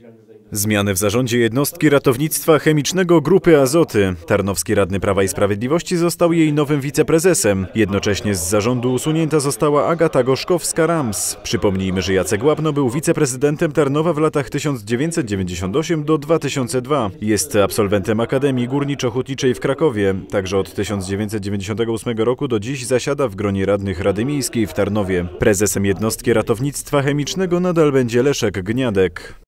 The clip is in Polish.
Zmiany w zarządzie jednostki ratownictwa chemicznego Grupy Azoty. Tarnowski radny Prawa i Sprawiedliwości został jej nowym wiceprezesem. Jednocześnie z zarządu usunięta została Agata Gorzkowska-Rams. Przypomnijmy, że Jacek Łabno był wiceprezydentem Tarnowa w latach 1998 do 2002. Jest absolwentem Akademii Górniczo-Hutniczej w Krakowie. Także od 1998 roku do dziś zasiada w gronie radnych Rady Miejskiej w Tarnowie. Prezesem jednostki ratownictwa chemicznego nadal będzie Leszek Gniadek.